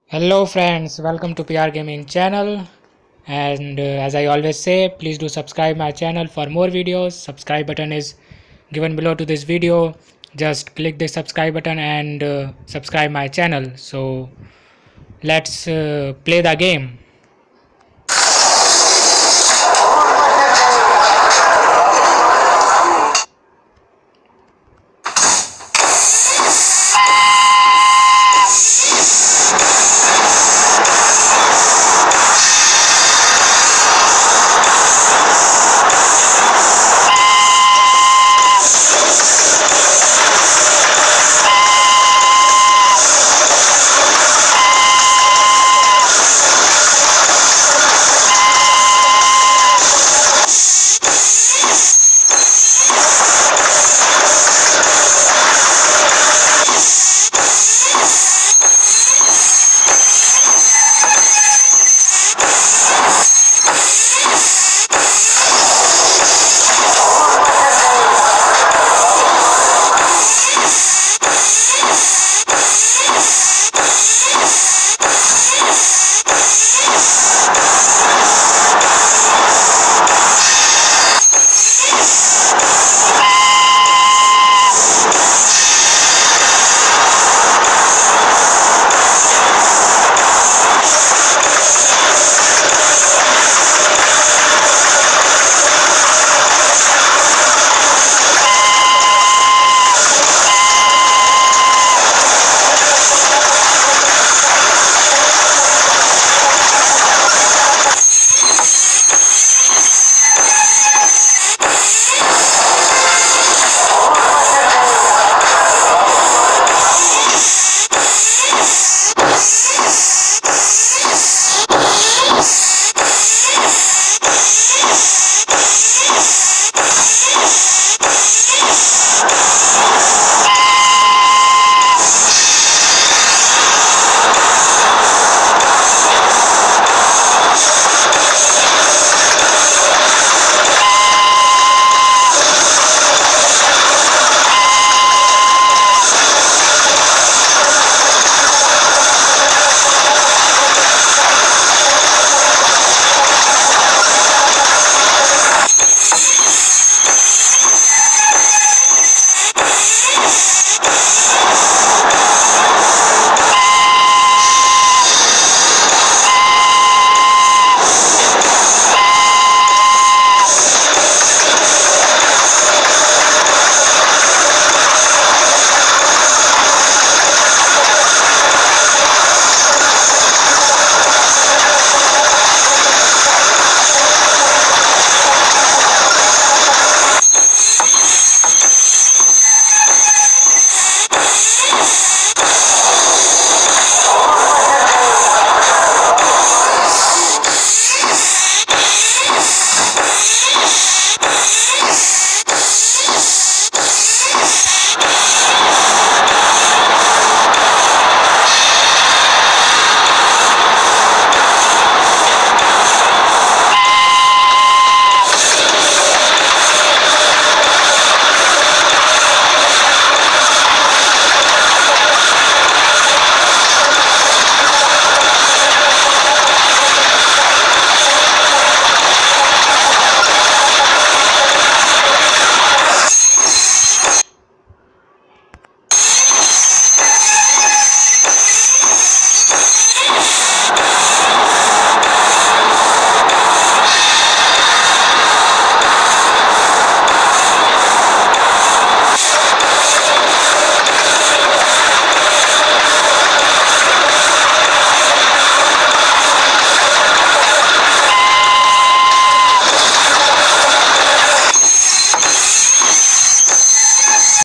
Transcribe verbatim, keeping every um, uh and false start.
Hello friends, welcome to P R Gaming channel. And uh, as I always say, please do subscribe my channel for more videos. Subscribe button is given below to this video. Just click the subscribe button and uh, subscribe my channel. So let's uh, play the game.